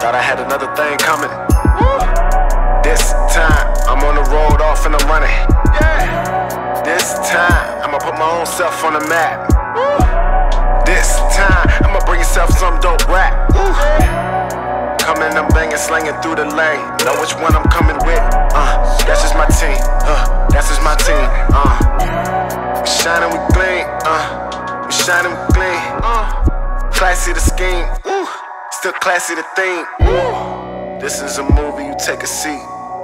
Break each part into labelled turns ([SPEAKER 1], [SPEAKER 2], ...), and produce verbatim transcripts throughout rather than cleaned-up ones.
[SPEAKER 1] Thought I had another thing coming. This time, I'm on the road off and I'm running. This time, I'ma put my own self on the map. This time, I'ma bring yourself some dope rap. Coming, I'm banging, slanging through the lane. Know which one I'm coming with. Uh, that's just my team. Uh, that's just my team. Uh, we shining, we clean. Uh, we shining, we clean. Uh, classy the scheme. Ooh, still classy the theme. Ooh, this is a movie. You take a seat.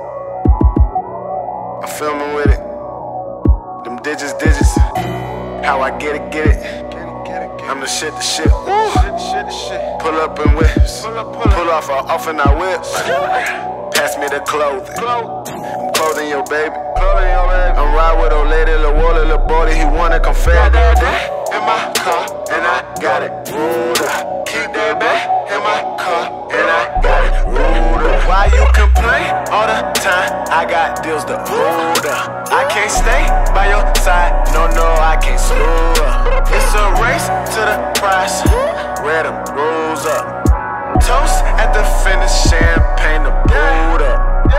[SPEAKER 1] I'm filming with it. Them digits, digits. How I get it, get it. I'm the shit, the shit. Ooh. Pull up in whips. Pull off our off in our whips. Pass me the clothing. I'm clothing your baby. I'm ride with old lady, little Wally, little boy, he wanna come fair. In my car, and I got it. Ruda. Keep that back in my car, and I got it. Ruda. Why you complain all the time? I got deals to Ruda. I can't stay by your side. No, no, I can't slow up. It's a race to the prize. Red them rolls up. Toast at the finish, champagne to boot up.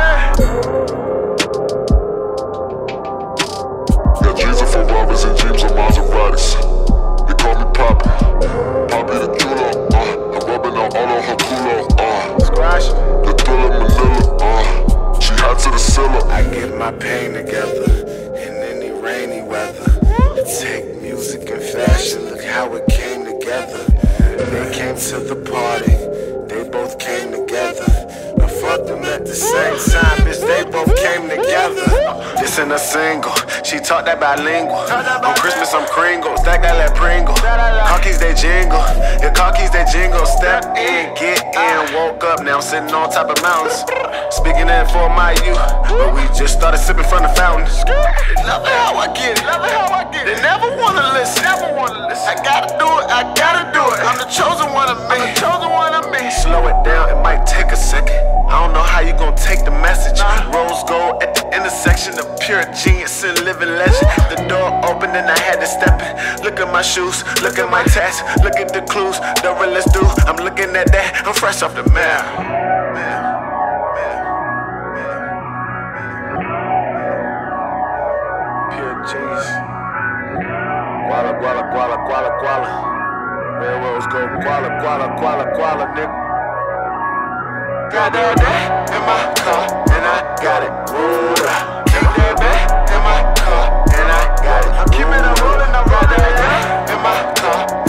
[SPEAKER 2] Got G's and Ferraris and Jeeps and Maseratis. They call me Poppy. Poppy the Judo. Uh, I'm rubbing out all on her culo. Uh,
[SPEAKER 1] Squash.
[SPEAKER 2] The thriller Manila. Uh, she hot to the cellar.
[SPEAKER 1] I get my pain together in any rainy weather. Take music and fashion, look how it came together. They came to the party, they both came together. I fucked them at the same time, bitch, they both came together. This ain't a single, she talk that bilingual. On Christmas I'm Kringle, stack that like Pringle. Car keys they jingle, your car keys they jingle. Step in, get in, woke up, now I'm sitting on top of mountains. Speaking in for my youth, but we just started sipping from the fountain. They love it how I get it, love it how I get it. They never wanna listen, never wanna listen. I gotta do it, I gotta do it. I'm the chosen one of me, I'm the chosen one of me. Slow it down, it might take a second. I don't know how you gon' take the message. Rose gold at the intersection of pure genius and living legend. The door opened and I had to step in. Look at my shoes, look at my tats, look at the clues. The realest dude, I'm looking at that. I'm fresh off the map. Genius. Guala, guala, guala, guala, guala. Railroads go guala, guala, guala, guala, nigga. Got that back in my car, and I got it. Ruda. Keep that back in my car, and I got it. I'm keeping it rolling, I'm rolling that in my car.